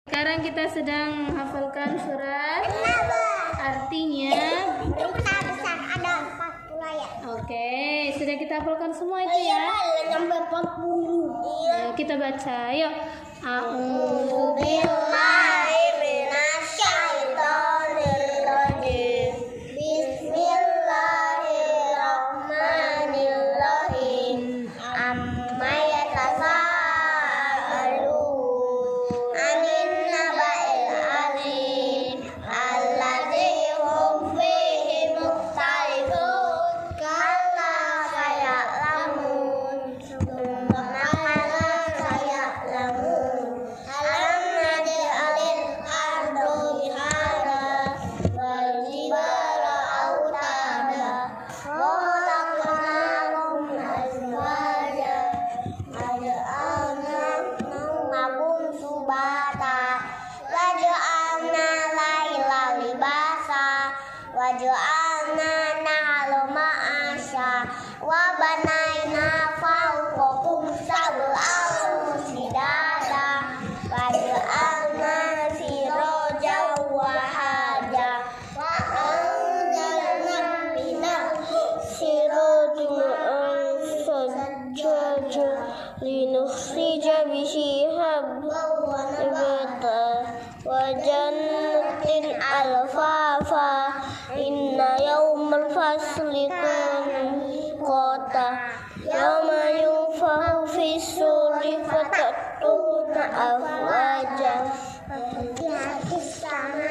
Sekarang kita sedang menghafalkan surat. Artinya besar ada 40 ayat. Oke, sudah kita hafalkan semua itu ya. Sampai 40. Ayo kita baca. Yuk. A'udzu Billahi minasyaitonir rajim. Bismillahirrahmanirrahim. Amma yatasaalun 'anil naba'il 'azim alladzi hum fihi mukhtalifun. Kalla saya'lamun tsumma kalla saya'lamun. Alam naj'alil arda mihada wal jibala autada wa khalaqnakum azwaja waja'alna nawmakum subata waja'alna laila libasa waja'alna nahara ma'asha wa banaina fawqakum sab'an shidada waja'alna sirajan wahaja wa anzalna minas sirati ma'an sajjaja linukhrija bihi habata wa jannatin alfafa inna yawmal fasli kota yawma yunfahu fis suri fatatuna afwaja hadis sama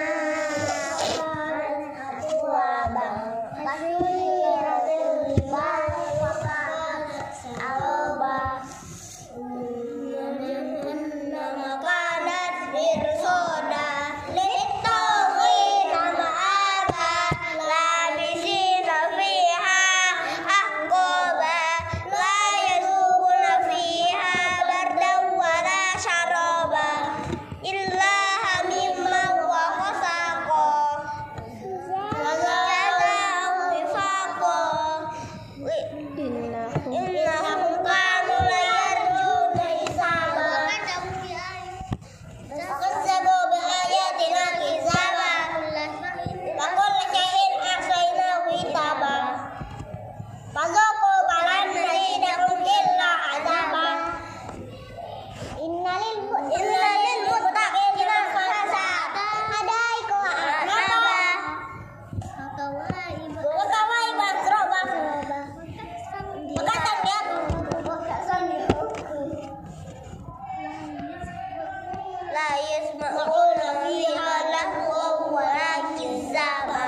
la yasma'una fiha lahwan wa la kizaba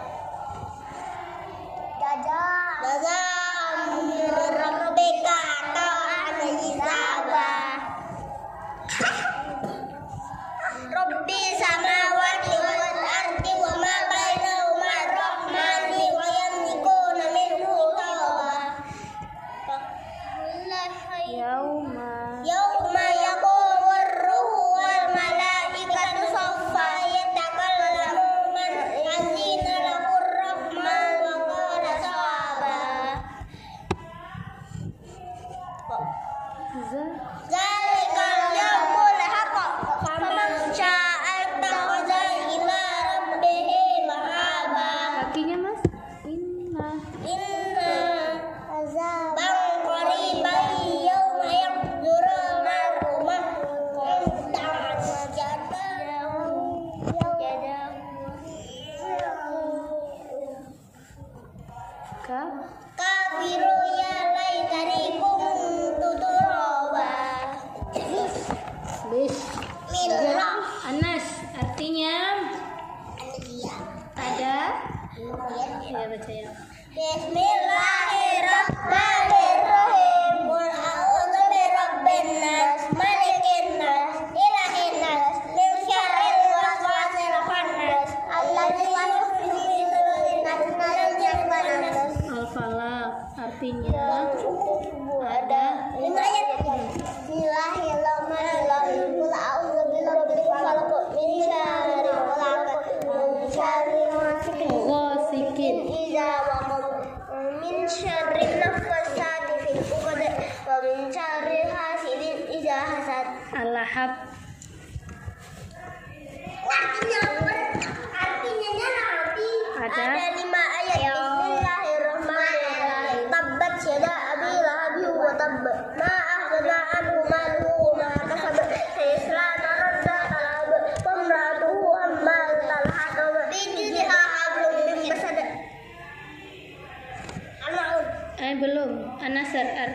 jazaan min rabbika ata'an hisaba Rabbi samawati wal ardi wa ma bainahuma rahmani wa yamlikuna minhu Yauma yaqumur ruhu wal malaikatu saffa yatakallamu man azina lahur rahman wa qala sawaba Zalikal yaumul haqq faman syaa'a ittakhadha ila rabbihi ma'aba kakinya Mas. Inna bang qariban yauma yaqdurul mar'u ma ka kafiru ya laitani kuntu turaba. Bismillah. Anas artinya ada. Ya baca ya. Bismillahirrahmanirrahim. Qul a'udzu birabbin nas, malikin nas, ilahin nas, min syarril waswasil khannas, alladzi yuwaswisu fi sudurin nas minal jinnati wan nas. Al-falaq artinya Ada 5 ayat. Bismillahirrahmanirrahim. Qul a'udzu birabbil falaq, min syarri ma khalaq, min syarri ghasiqin ghasikin idza waqab, min syarri nafasati fil 'uqad, wa min syarri hasidin idza hasad. al-lahab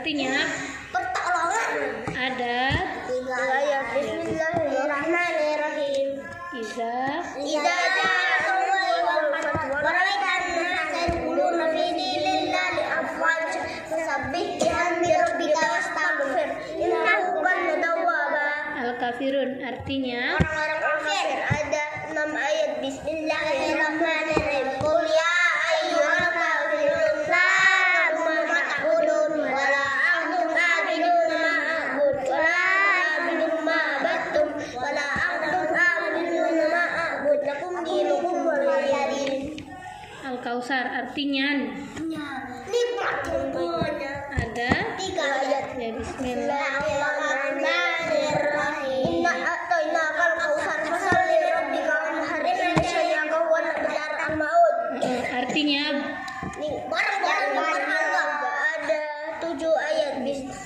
artinya pertolongan. ada 3 ayat. Bismillahirrahmanirrahim. iza Idza ja'allahu wal fath wa ra'aitan nasa yadkhuluna fi dinillahi afwaja fasabbih bihamdi rabbika wastaghfir innahu kana tawwaba. al-kafirun artinya Orang-orang kafir. Ada 6 ayat. Bismillahirrahmanirrahim. Qul ya ayyuhal kafirun la a'budu ma ta'budun wa la antum a'buduna ma a'bud wa la a'budu ma abattum wa la antum a'buduna ma a'bud lakum dinukum waliya din. al-kausar artinya Nikmat semuanya. ada 3 ayat. ya bismillah Bismillahirrahmanirrahim. Inna a'tainakal kautsar fasalli lirabbika wanhar inna syaani'aka huwal abtar al-maut. artinya Nih, barang-barang berharga ada 7 ayat.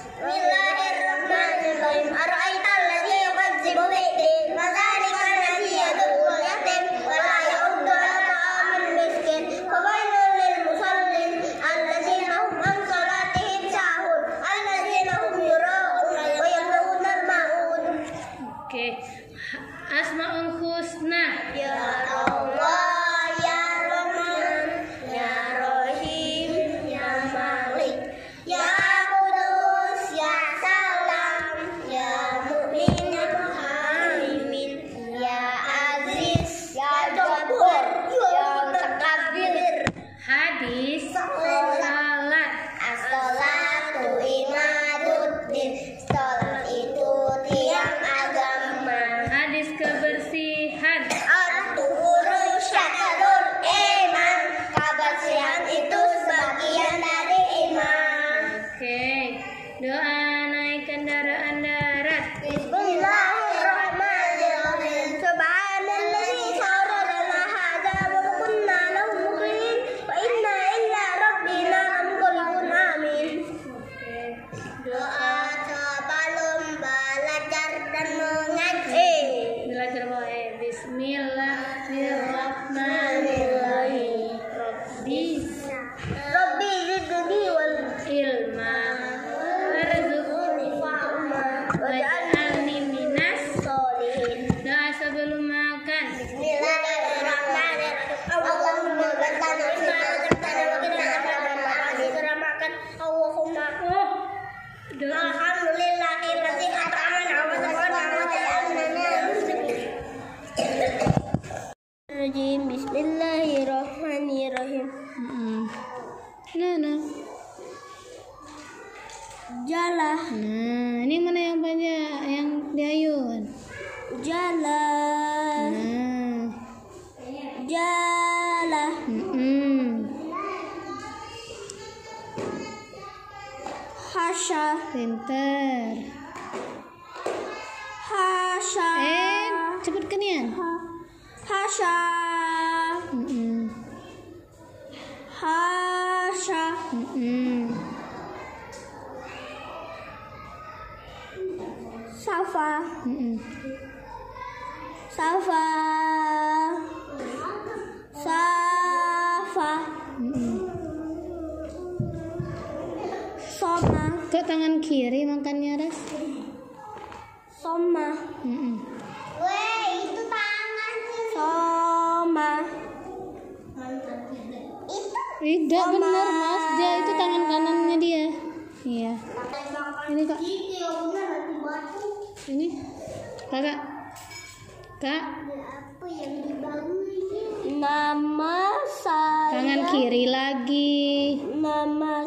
Bismillahirrahmanirrahim. Ara'aital ladzi yukadzibu biddin fadzalikal ladzi yad'ul yatim wa la ya'uddu 'ala ta'amil miskin fawailul lil musallin alladzina hum an salatihim sahun alladzina hum yura'un wa yamna'una al-ma'un. oke asmaul husna Ya Allah, Ya Rahman, Ya Rahim, Ya Malik, Ya Qudus, Ya Salam, Ya Mu'min, Ya Muhaimin, Ya Aziz, Ya Jabbar, Ya Mutakabbir. hadis Salat. salat As-sholatu imaduddin. Salat itu tiang agama. hadis kebersihan At-tuhuru syahrul iman. Kebersihan itu sebagian dari iman. oke doa naik kendaraan darat Bismillahirrahmanirrahim. Subhanalladzi sawwara lana hadza wa ma kunna lahu muqrinin wa inna ila rabbina lamunqalibun. Amin. Doa sebelum belajar dan mengaji. belajar boleh bismillahirrahmanirrahim rabbi Rabbi zidni wal ilma warzuqni waj'alni minas sholihin. doa sebelum makan Bismillahirrahmanirrahim. Allahumma battana fina razaqtana wa qina adzabannar. Segera makan. Allahumma oh doa alhamdulillahilladzi at'amana wa saqana wa ja'alna minal muslimin. Bismillahirrahmanirrahim. nah Jala, ini mana yang banyak yang diayun jala, nah jala. Hasya, pinter hasya. cepetkan ya Hasya, hasya. Safa, safa, safa. Soma, kok tangan kiri makannya ras soma. Weh, itu tangan sih. Soma. Itu tidak benar mas dia itu tangan kanannya dia iya ini kak ini kakak kak apa yang nama saya tangan kiri lagi nama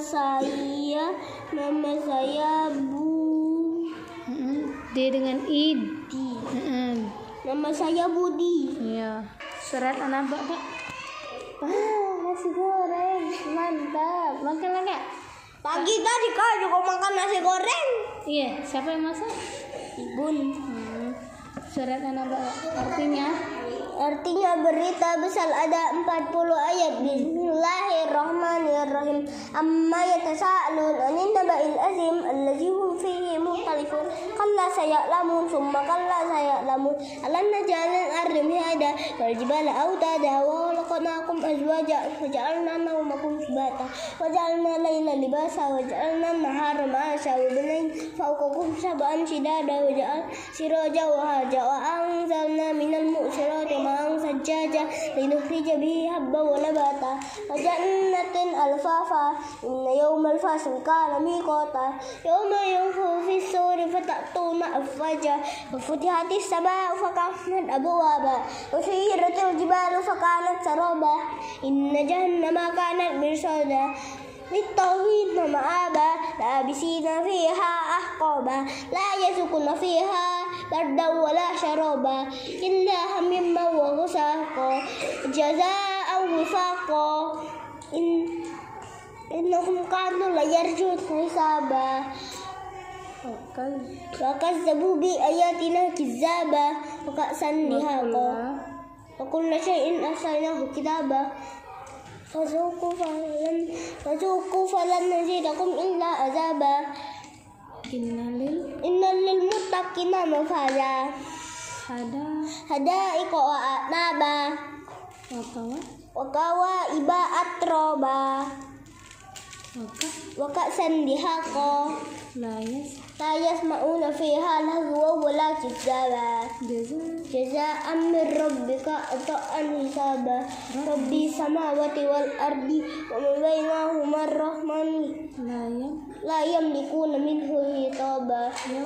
saya Bu D dengan id nama saya Budi. iya surat anak bapak nasi goreng mantap makan lagi Pagi tadi kau juga makan nasi goreng. iya siapa yang masak Ibun. surat anak bapak artinya Artinya berita besar ada 40 ayat. Bismillahirrahmanirrahim. Amma yatasaalun 'anil naba'il azim allazi hum fihi mukhtalifun. Kalla saya'lamun thumma kalla saya'lamun. Alam naj'alal arda mihada wal jibala awtada wa khalaqnakum azwaja wa ja'alna nawmakum subata wa ja'alna layla libasa wa ja'alna an-nahara ma'asha wa binayna fawqakum sab'an shidada wa ja'alna siraja wa haja wa anzalna minal mu'sirati ma'an sajjaja linukhrija bihi habba wa nabata wa jannatin alfafa inna yawmal fasl kana miqata yawma yunfu fis suri fatatuna afwaja wa futihatis sama'u fakanat abwaba wa suyiratil jibalu fakanat saraba inna jahannama kanat mirsada للطاغين مآبا لابسين فيها أحقابا لا يذوقون فيها بردا ولا شرابا إلا حميما وغساقا جزاء وفاقا إنهم كانوا لا يرجون حسابا وكذبوا بآياتنا كذابا وكأسا دهاقا وكل شيء أحصيناه كتابا فذوقوا فلن نزيدكم إلا عذابا إن للمتقين مفازا حدائق وأعنابا وكواعب أترابا وكأسا دهاقا لا يسمعون فيها لغوا ولا كذابا جزاء من ربك عطاء حسابا رب السماوات والأرض وما بينهما الرحمن لا يملكون منه خطابا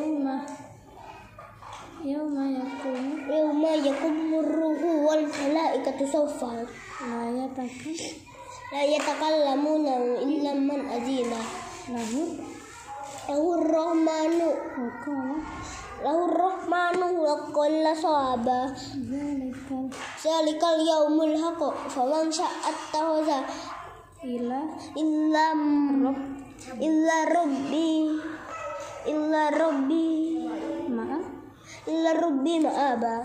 يوم يقوم الروح والملائكة صفا لا يتكلمون إلا من أذن له الرحمن وقال صوابا ذلك اليوم الحق فمن شاء اتخذ إلا ربي مآبا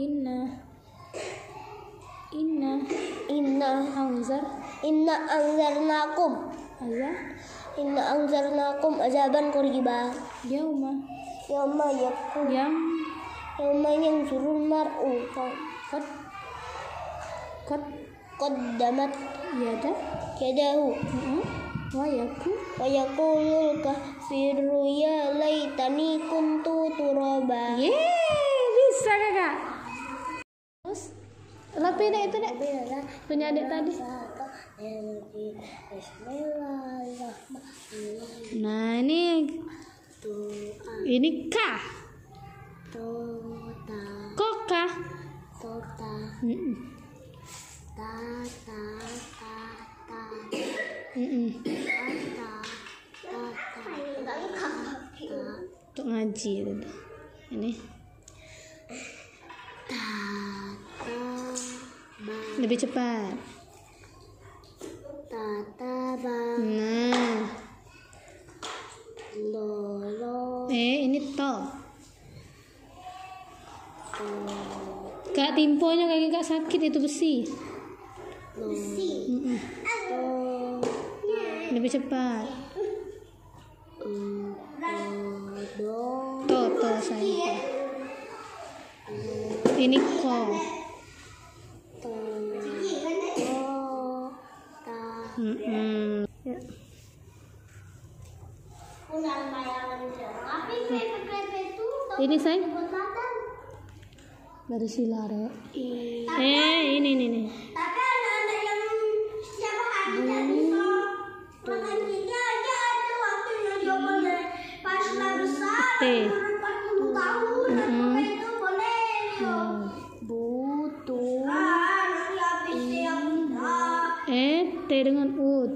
Inna anzarnakum azaban qariba Yawma yanzurul mar'u qaddamat yadahu wa yaqulul kafiru ya laitani kuntu turaba. Bisa kakak. Terus lebih deh itu deh punya adik tadi. Nah ini kah kokah untuk ngaji gitu. Ini lebih cepat. Nah, ini to. Kak timponya kaki kak sakit itu besi. Lebih cepat. To saya. Ini ko. Ya. Ini sayang dari silare. Ini. Tapi ada yang siapa hari jadi makan kita aja ada waktunya dia boleh pas lah besar 40 tahun itu boleh butuh nanti habis yang T dengan ut.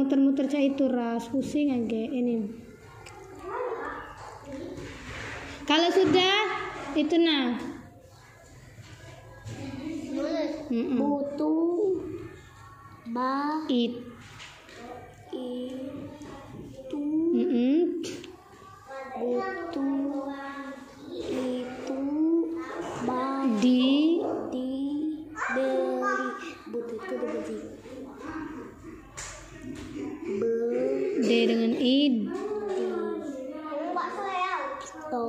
muter-muter cah itu ras pusing aja ini. Kalau sudah itu nah. Butuh It. itu butuh itu Di dibeli butuh itu dibeli D dengan id. to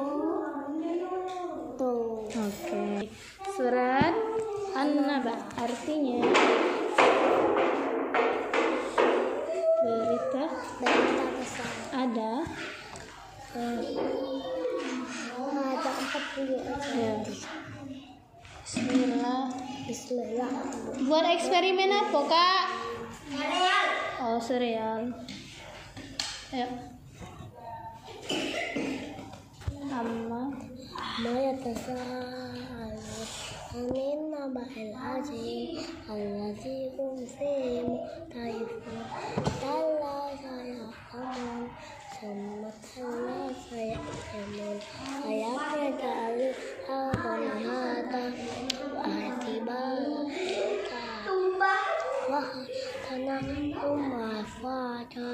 Oke. Surat An-Naba artinya berita besar ada ada 40 ya. Bismillah. Bismillah. Buat eksperimen apa kak? Oh sereal. Ayo. Amma ما يتساءلون عن النبأ العظيم الذي هم فيه مختلفون كلا سيعلمون ثم كلا سيعلمون أيم يجعل الأرض مهادا وخلقناكم أزواجا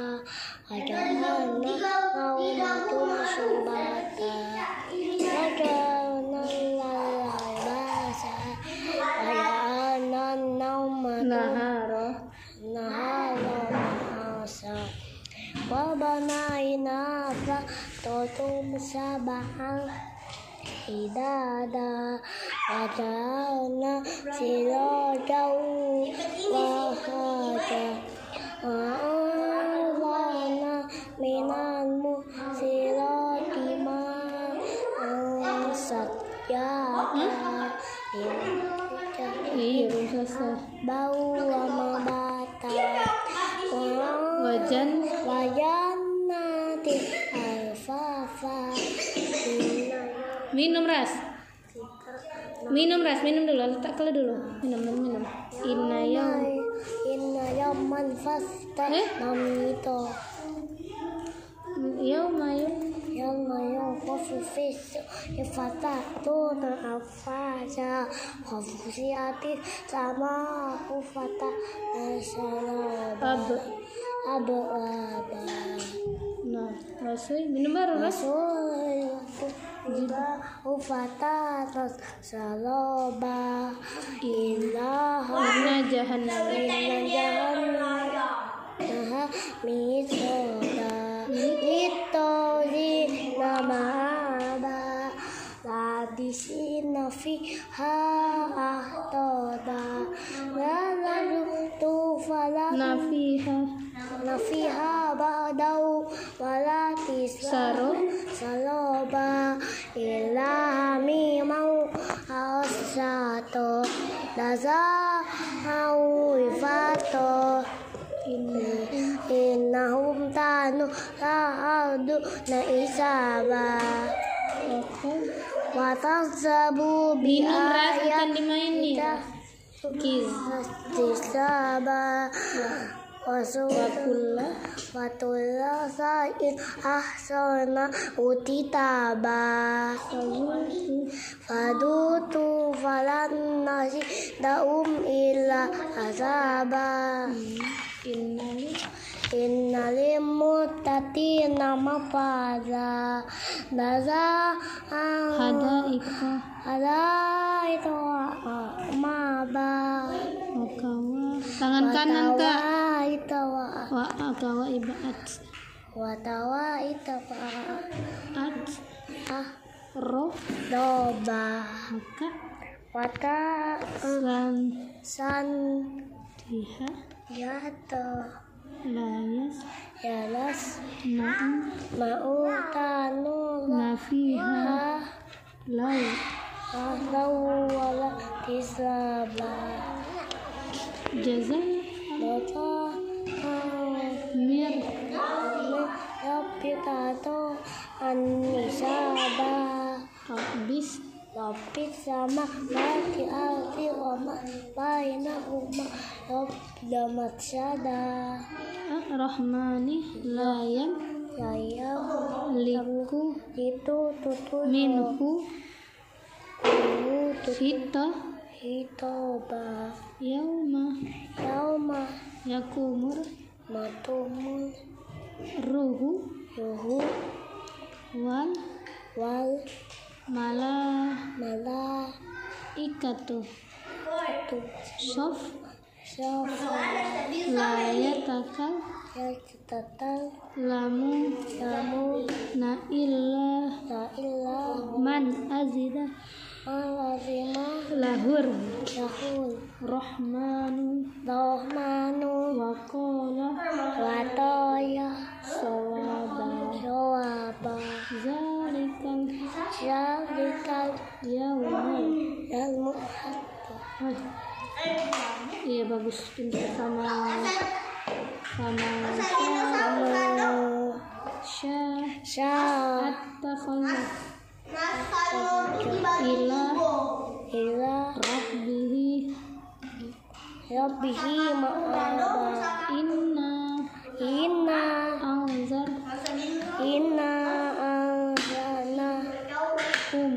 وجعلنا نومكم سباتا وجعلنا الليل لباسا وجعلنا النوم nahara نهارا معاشا وبنينا فوقكم سبعا حدادا وجعلنا سراجا وهاجا وأنزلنا من المعصرات ماء ثجاجا iya belum selesai. bau mabata Wajan wajanati alfafa minum ras. Minum dulu, letak kalau dulu. Minum. Inna yawman fasta namito yauma yawma yawfasu fis yafatatuna afaja wafusiati sama ufata nasalaba aba nah rasul minum baru ras. juga ufata saloba ilaha Inna jahannam nah misoda itu di nama ladisina fiha ahtoda lalu tufala nafiha ba'dau walatis saloba ilami mau asato daza mau ifato innahum tanu ta'adu na isaba watazzabu bi akan dimainin kiz disaba watulla sa'in ahsana utitaba fadutu falan nasi daum illa azaba innalim muttaqina mafaza daza hada itu maba tangan kanan kak watawa ibaat ah roh doba maka wata san diha yato layas yalas mau tanu nafiha lau wala tisaba jaza mir pitato anisaba habis lapis sama laki alti wama baina umma damat sada rahmani layam liku itu tutu minhu hitoba yauma yakumur matumul ruhu wal malaikatu sof layatakal lamu na illa man azida lahur rahmanu waqala wataya sawaba zalikal yaumul iya bagus, pintar sama at-takhalluf ila rabbihi ma'aba inna anzarnakum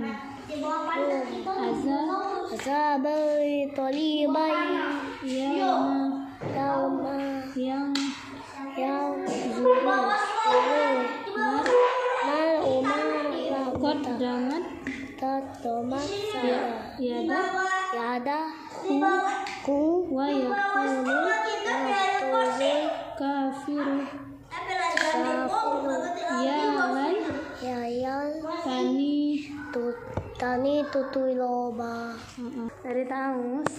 azabal talibai yauma yang zurul qaddamat yada ku wa yaqulu kafiru tani tutuiloba dari Tamus.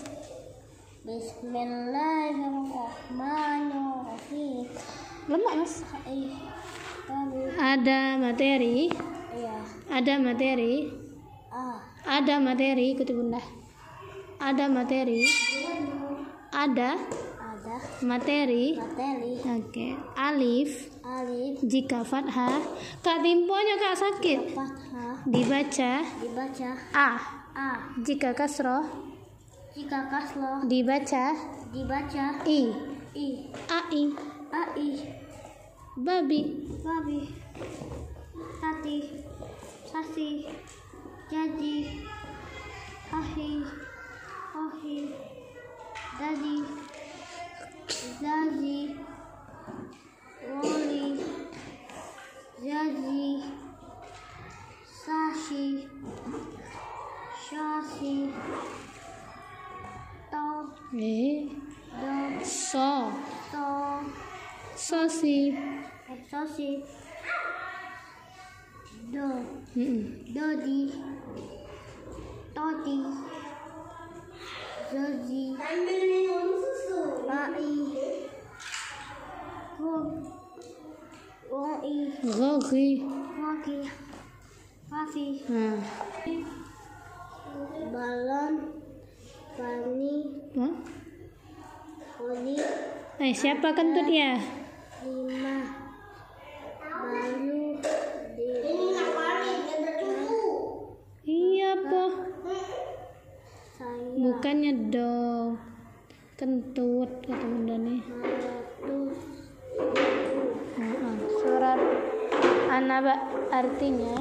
Bismillahirrahmanirrahim. Lemak mas. Ada materi. Ada materi ikuti bunda. Ada materi. Oke. Alif jika fathah. Kak timponya kak sakit. Dibaca a. Jika kasroh dibaca i. Ai babi sasi jadi ahi zazi wali zazi sashi shasi to do sosi dodi toti zozi bai Rogi Rafi balon Fani Oli. Siapa kentut ya? 5 balu ini iya po bukannya dong kentut kata bunda nih. Surat An-Naba artinya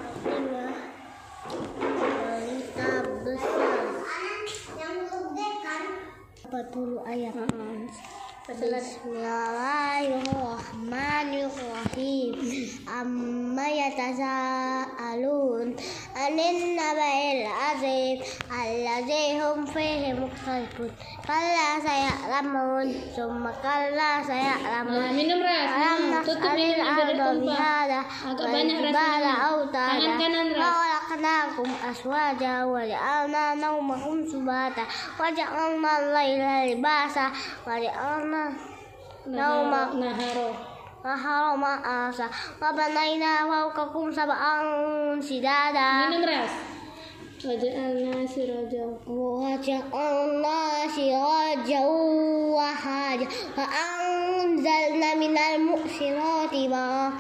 berita besar yang gede kan 40 ayat. Bismillahirrahmanirrahim. Amma yatasaalun anin naba'il azim allazi hum fihi mukhtalifun. Kalla saya'lamun summa kalla saya'lamun. Minum ras. Tutup minum ada tumpah. Agak banyak rasanya. Tangan kanan ras. Khalaqnakum aswaja wa ja'alna nawmakum subata wa ja'alna al-laila libasa wa ja'alna naharo ma'asa wa banayna fawqakum sab'an shidada. Minum ras. Wa ja'alna sirajan wa haja wa anzalna minal mu'sirati ma'an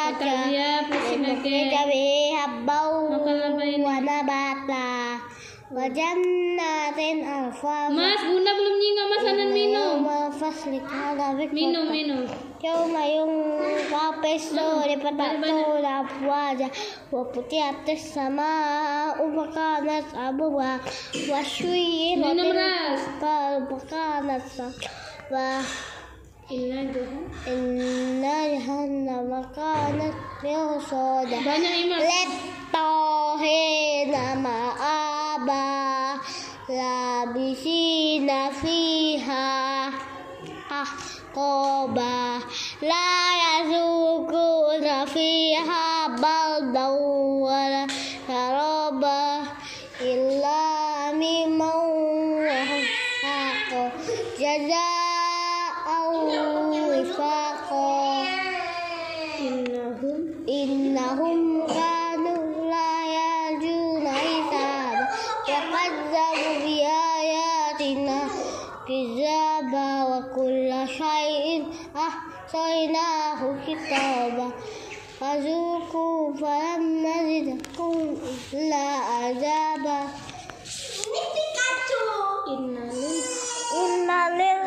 sajjada wa nabata wa jannatin alfaf. Mas, Bunda belum nyingga masanan minum. Minum. Yauma yunqasu lipatatu afwaja wa futihatis sama'u fakanat abwaaba wa Minum ras. fakanat wa inna jahannama kanat mirsada. Banyak iman. Littahina ma'aba labisina fiha ahqaba la yazukuna fiha bardan wala sharaba illa mimman wahaqa jazaa'an wifaqa. Innahum kanu la yarjuna hisaba wa kadzabu bi ayatina kizaba wa kulla syai'in ahsaynahu kitaba fazuqu falam nazidakum illa azaba. Ini Pikachu. Innalil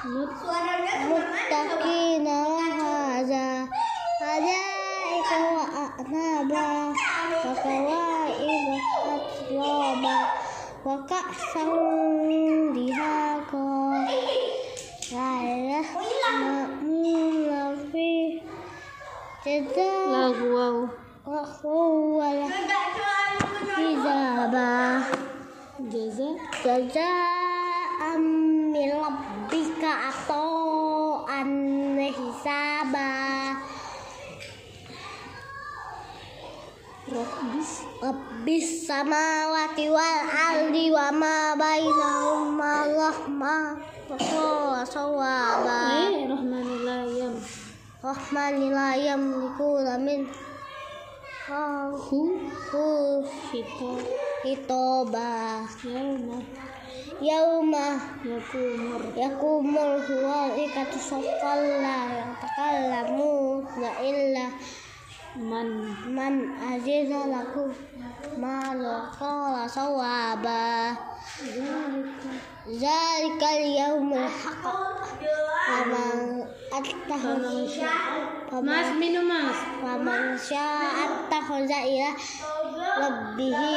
muttaqina haza hadaika wa a'naba wa kawaiba atraba wa ka'san dihaqa la ma'muna fi Lagu wa huwa hizaba jaza'an min rabbika ata'an hisaba. Rabbis samawati wal ardi wa ma bainahuma rahmah wa sawaba. Rahmanil ayam likula min hitoba yauma yakumul huwa ikatu sofalla takallamu la illa man aziza laku malo qala sawaba zalikal yaumul haqq faman attakhadha Mas, minum Mas. faman syaa'a attakhadha ila rabbihi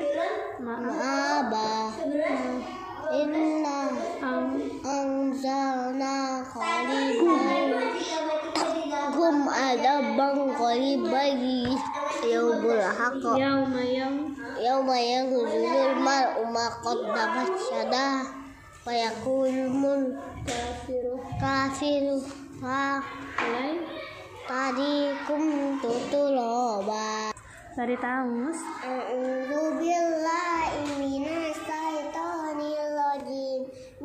ma'aba. Inna anzalna qariban hum adaban qariban yaumul haqq yauma yanzurul mar'u ma qaddamat yadah wa yaqulul kafiru ha tadikum tutuloba. Dari tahu Mas. A'udzu billahi minasyaitonir rajim.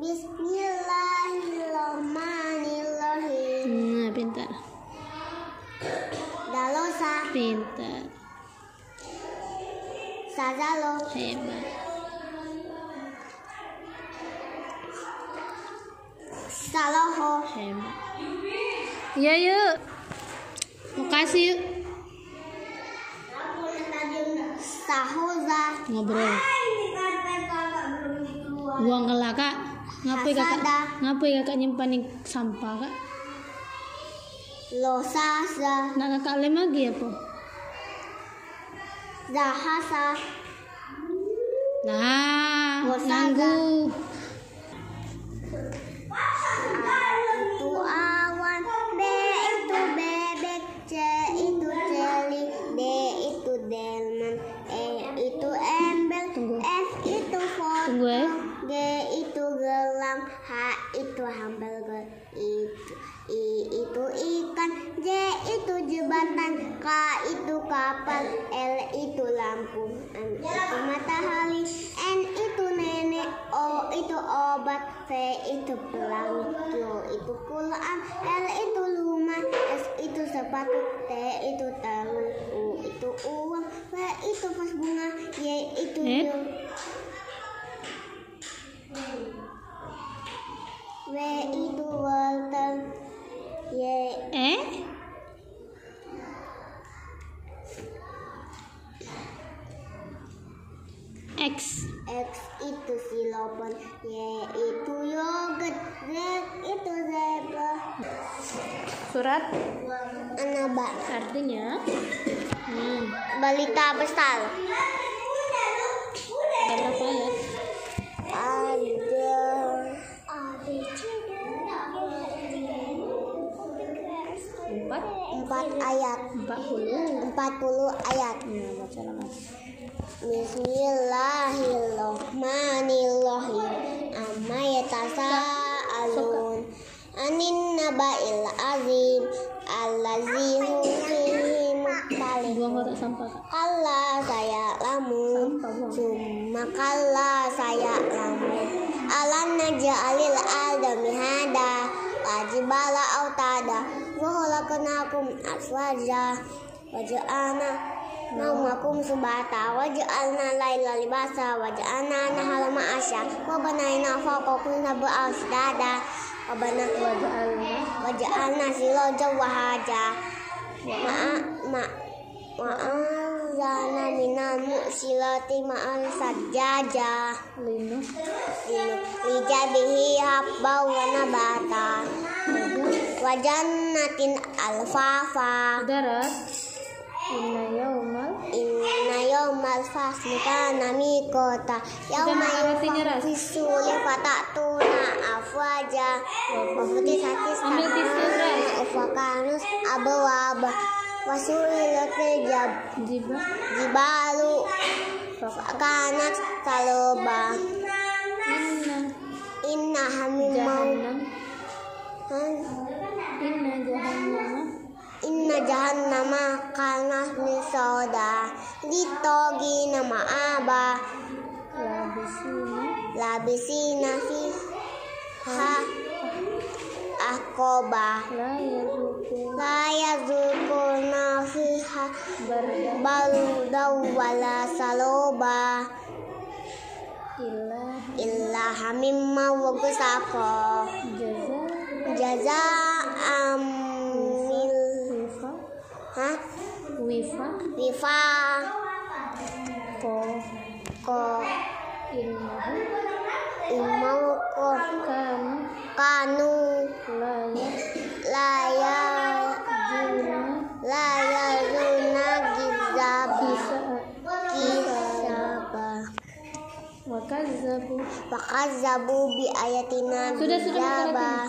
Bismillahirrahmanirrahim. Nah, pintar. Dalosa Pintar. Sazalo Hebat. Saloho Hebat. Iya yuk. Makasih yuk. Sahoza Ngobrol. Buang ke Kak. Ngapain kakak nyimpanin sampah Kak? Losasa Nak kakak lem lagi apa? Zahasa Nah, Wasaga. nanggu. Itu awan, B itu bebek, C itu celi, D itu delman, E itu embel, Tunggu. F itu foto, Tunggu ya. G itu gelang, H itu hamburger, I itu ikan, J itu jembatan, K itu kapal, L itu lampu, M itu matahari, N itu nenek, O itu obat, V itu pelangi, Q itu Quran, L itu rumah, S itu sepatu, T itu tahu, U itu uang, W itu vas bunga, Y itu W itu wortel, Y X X. X itu xilofon, Y itu yogurt, Z itu zebra. Surat An-Naba. artinya Balita besar. ada berapa ayat? Ada empat ayat. 40 ayat. Baca nama. Bismillahirrahmanirrahim. Amma yatasaalun anin naba'il azim allazi hum fihi mukhtalifun. Buang kotak sampah. Kalla saya lamun summa kalla saya lamun alan naj'alil adami hada wajibala autada wa khalaqnakum aswaja waja'alna naumakum subata waja'alna laila libasa waja'alna nahara ma'asya wa banayna fawqakum sab'a shidada waja'alna siraja wahaja ma'anzalna minal mu'silati ma'al sajjaja lijabihi habba wa nabata wa jannatin alfafa. Darat. Inna yawmal fasli kana miqata yawma yunfakhisuli fatatuna afwaja wa futihatis samaa wa kanus abwab wa su'ilatil jibalu kanat saloba. Inna jahannama kanat mirsada litogina ma'aba labisina fiha ahqaba la yazukuna fiha bardaw wala saloba illa hamimma wa ghassaqa jazaa'an wifa ko imau ko kanu laya juna kisaba wakazzabu bi ayatina bijaba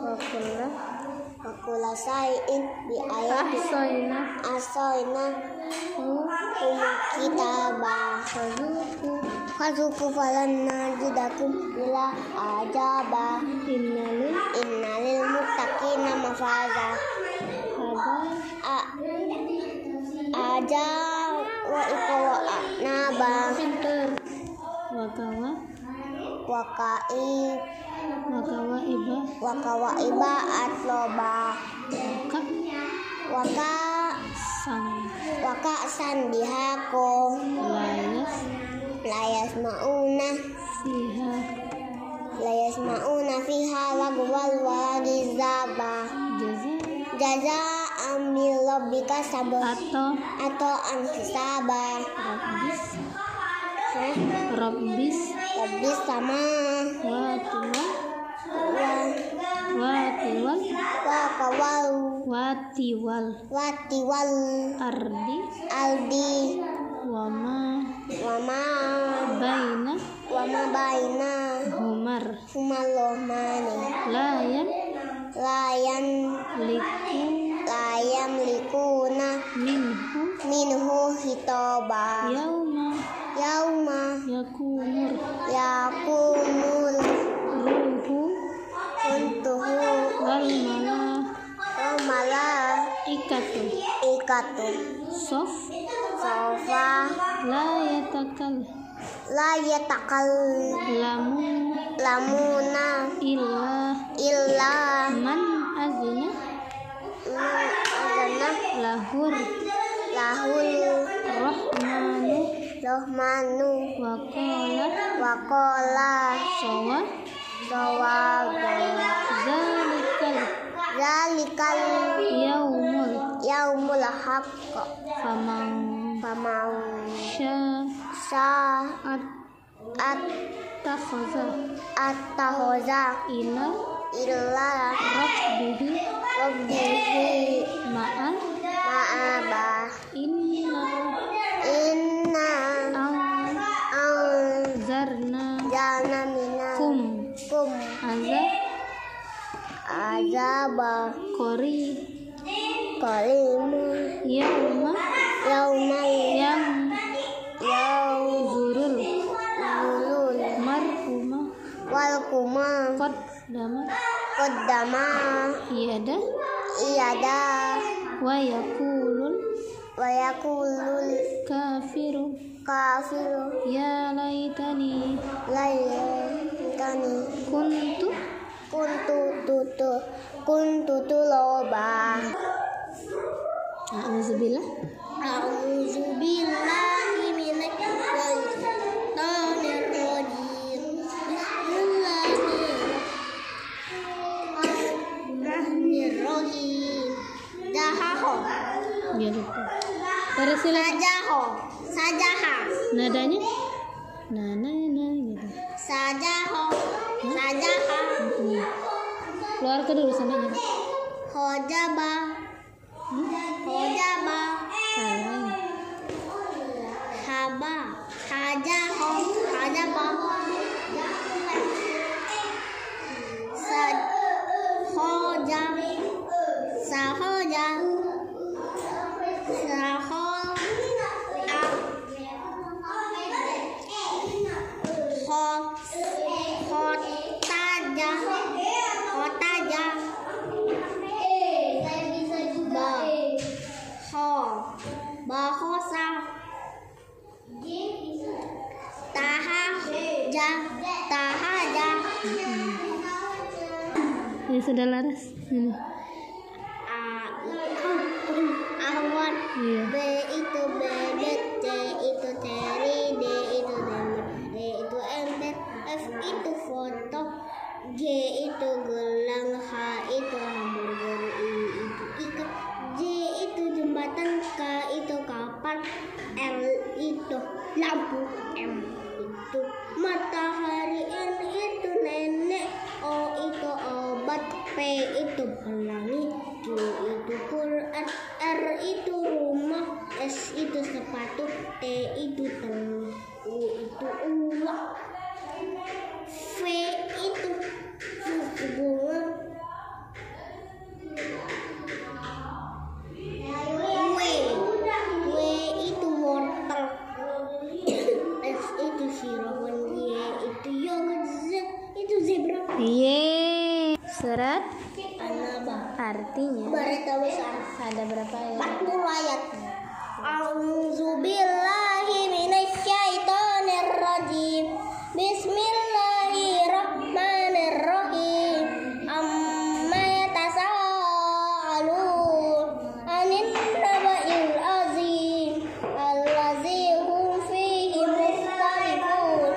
Wakula sayin bi ayatina asoina kitabah fazuku falan najidakum ila ajaba innalil muttaqina mafaza aja wa iqwa naba wakawa iba atloba waka sandihako layas mauna fiha lagwal walagizaba jaza ambil lobika sabah atau anhisaba Rabbis sama watiwal ardi wama baina humalohmani layan likuna minhu hitoba yauma yakumul ruhu untuhu wal malaikatu sofa la yatakal lamuna illa man azina lahul rahmanu waqala zalikal yaumul haqq faman At-takhoza ila illa rabbihi ma'aba inna anzarna jana kum azaba qarimu yauma yang zurul marhuma wal kuma qaddama iyada wa yakulul kafiru ya laitani kuntu tuloba. A'udzubillah minasyaitonir rajim. Bismillahirrahmanirrahim. Dahaho. biar lupa. Sajaha. Nadanya gitu. Sajaha. Keluarkan dulu sananya. Hojaba. Salah. Hajaba. Sahoja. Bahosa tahaja. Ya sudah laras ini. Ahwan. Iya. B itu bebek, C itu teri, D itu demit, E itu ember, F itu foto, G itu gelang, H itu hamburger, I itu ikan, J itu jembatan, K itu kapal, L itu lampu, M itu matahari, N itu nenek, O itu obat, P itu pelangi, Q itu Quran, R itu rumah, S itu sepatu, T itu telur, U itu uang, V itu bunga, W itu wortel, S itu sirawan, Y itu yogurt, Z itu zebra. Surat An-Naba. artinya Berita besar. ada berapa ya? 40 ayat. A'udzubillahi minasyaitonir rajim. Bismillahirrahmanirrahim. Amma yatasaalun 'anil naba'il azim allazi hum fihi mukhtalifun.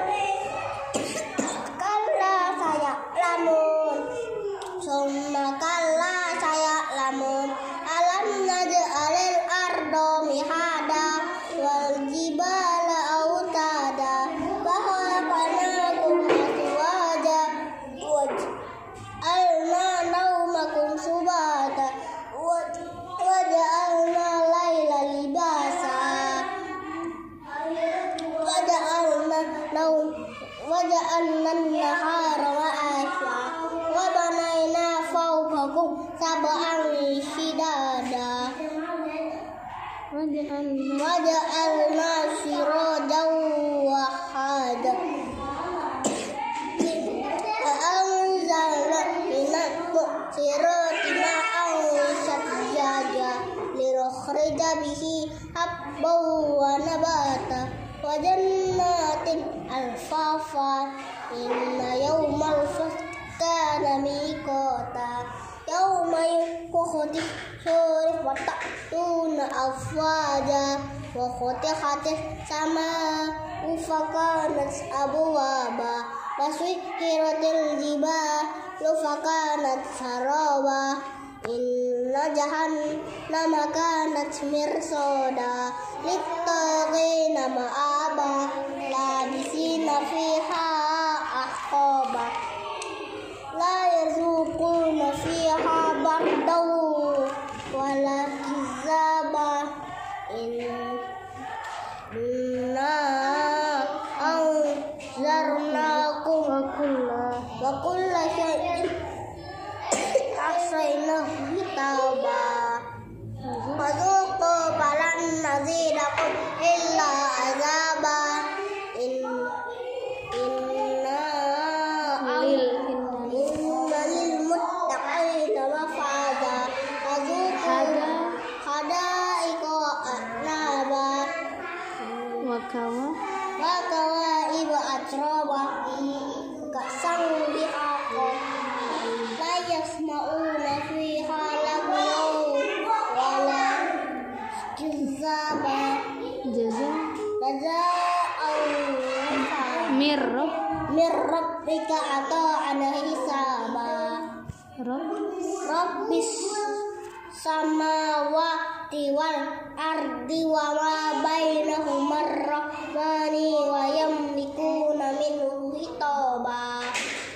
Kalla saya'lamun. Summa kalla saya'lamun. Alam naj'alil arda mihada wal jibala autada wa khalaqnakum azwaja waj'alna nawmakum subata waj'alna laila libasa waj'alna an-nahara ma'asha wa banayna fawqakum sab'an shidada waj'alna sirajan wahada anzalna minas mu'sirati ma'an sajjaja linukhrija bihi habban wa nabata wa jannatin alfafa inna yawmal fasli kana miqata yawma yukhti surif wa ta'tuna afwaja wa khutihatis sama ufakanat abwaba wa suhiratil jibalu fakanat saraba inna jahannama kanat mirsada littaqina ma'aba labisina fiha ahqaba la yarzuquna fiha bardaw wala kizaba inna anzarnakum wa kulla syai'in ahsaynahu kitaba fadzuqu falan nazidakum illa azaba inna lil muttaqina mafaza fadzuqu hadaiqa anaba wa kawaiba atraba kasang bihaqa la yasma'una fiha lagwaw wala kizaba Mir rabbika ata'an hisaba Rabbis samawati wal ardi wa ma bainahuma ar-rahmani wa yamlikuna minhu hitaba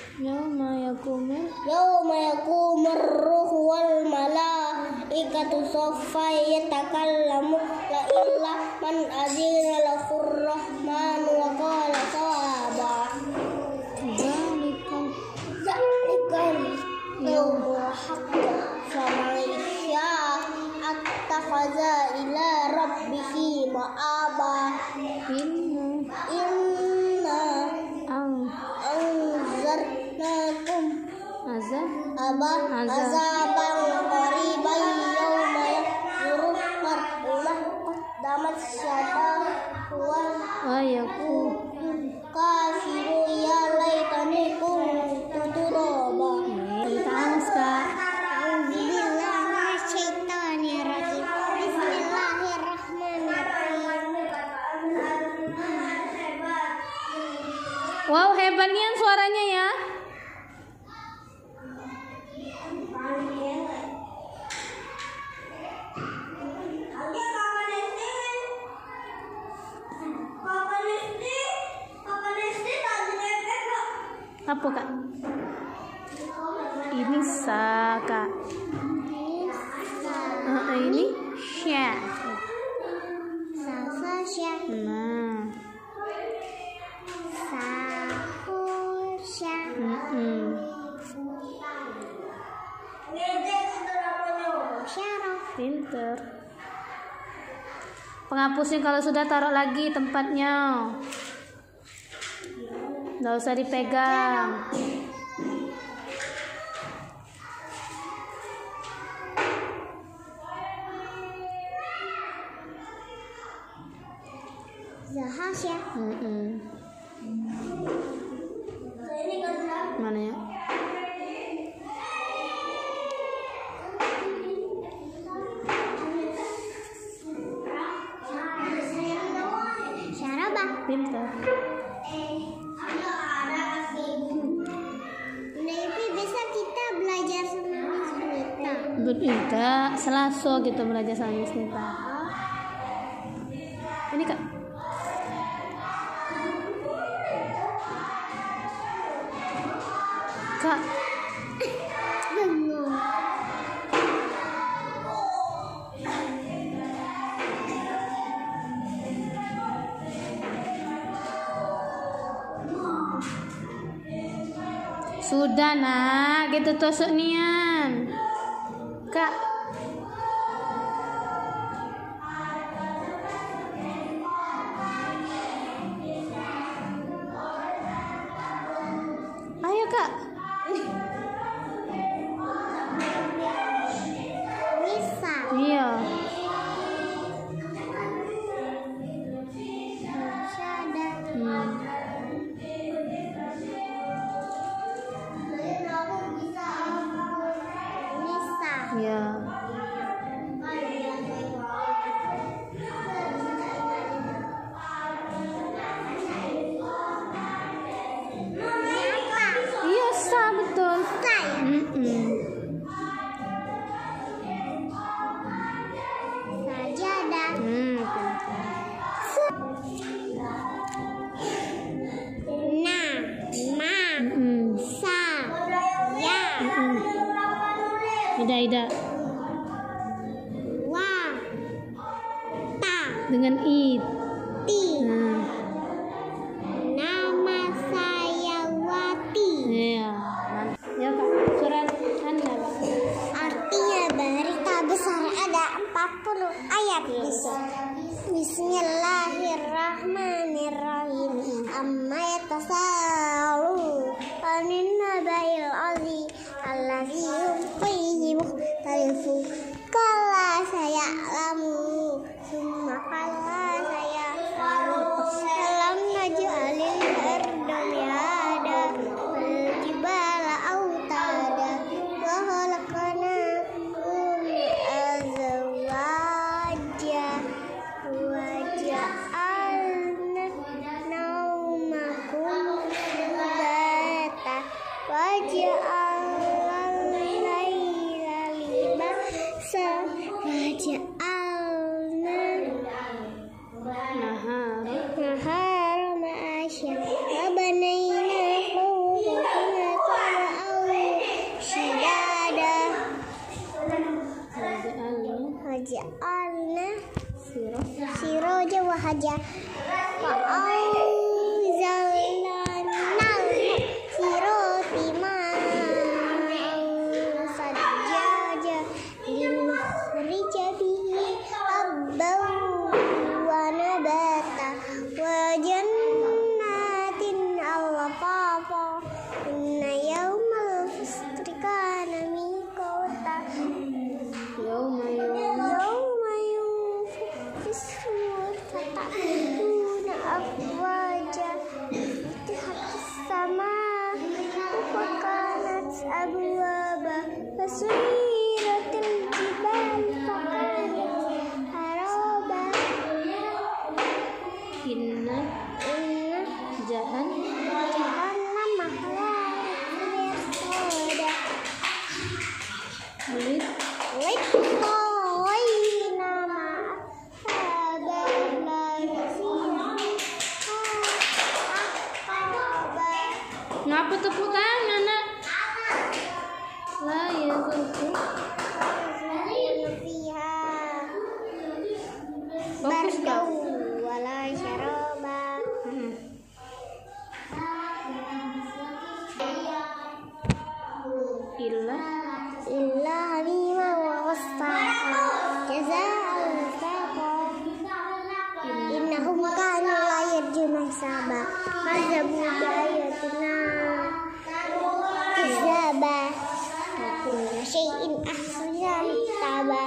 Yawma yakumur ruhu wal malaikatu saffa yatakallamu la illa man azina lahur rahmanu wa qala sawaba Zalikal yawmul haqq faman syaa attakhadha ila rabbihi ma'aba inna anzarnakum azaban qariban yawma yakfuru mar'ulah qaddamat syadahu wa yakun kafiru ya laitani kuntu turaba. Tangis Kak. Auzubillahi minasyaitonirrajim. Bismillahirrahmanirrahim. Wow, hebat Nian suaranya ya. Apa Kak? Ini sa Kak. Ini sya. Safasya. Nah. Sahusya. Syaraf. Pinter. Penghapusnya kalau sudah taruh lagi tempatnya. Nggak usah dipegang. Zahasya. Mana ya? Syarabah. Pinter. Nanti bisa kita belajar sama Miss Nita. Nita, Selasa kita belajar sama Miss Nita. Ini Kak. Kak. Bengong. Sudah nak, gitu tusuk Nian. Kak. Ayo Kak. Bisa. Iya. Syada. Bisa. Iya. Ida. Wa. Ta. Dengan I. Ti. Nah, Nama saya Wati. iya. Ya Kak, surat An-Naba. Artinya berita besar ada 40 ayat besar. Bismillahirrahmanirrahim. Amma yatasaalu anin nabail azim allazi hum fihi mukhtalifun. Kala saya'lamu summa kala saya'lamu. Alam naj'alil arda mihada wal jibala autada wa khalaqnakum azwaja wa ja'alna naumakum subata wa ja'alna al-laila libasa wa ja'alna nahara ma'asya wa banayna fawqakum sab'an shidada wa ja'alna siraja wa haja wa anzalna sirati ma'an sajjaja linukhrija bihi habban wa nabata wa jannatin alfafa inna yawmal fasli kana miqata yawma yunfakhu fis-sur fata'tuna afwaja futihatis samaa wa kanat abwaba fasuyiratil jibalu fakanat haraba Inna jahannam mahwalat mirsada Lid Liqawina ma'asabah ngapa tepuk tangan nak? Lah ya betul. Bagus kak. wala syaraba illa hamima wa ghassaka jazaa'an wifaqa innahum kanu la yarjuna hisaba kadzabu biayatina kadzaba wa kullu syai'in ahsana taba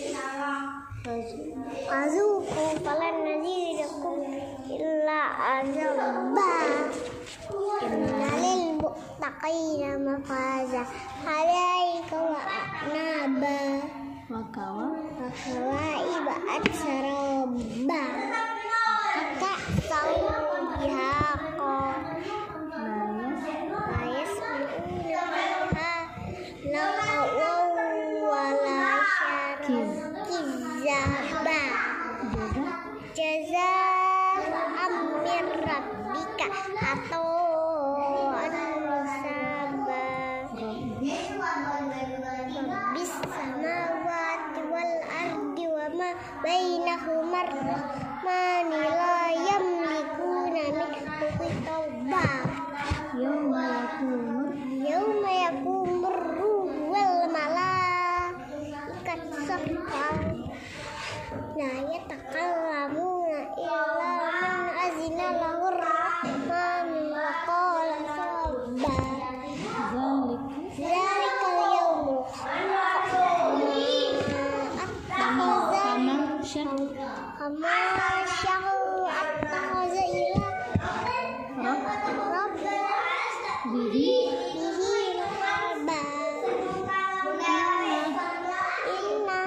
azuku falan nazidakum illa azaba innalil muttaqina mafaza hadaika wa a'naba Wakawa wa kawaiba atsaraba ka'san bihaqa la yasma'una laghaw wala kizaba jazaa'an min rabbika atau an-nisaba rabbis samawati wal ardi wa ma bainahuma ar-rahmani la yamlikuna minhu khitaba yawma yakumur ruhu wal malaikatu saffan la yatakallamuna illa man azina lahu ar-rahmanu wa qala sabba zalikal yawmu kama syahru attakhadha ila rabb bihi rahaba inna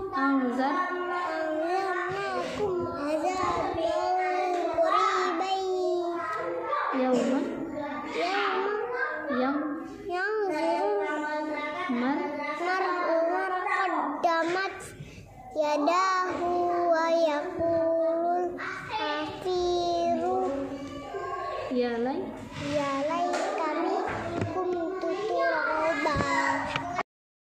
anzalnakum azaban qariban Yauma qaddamat yadahu wa yaqulul kafiru Ya lay ya laita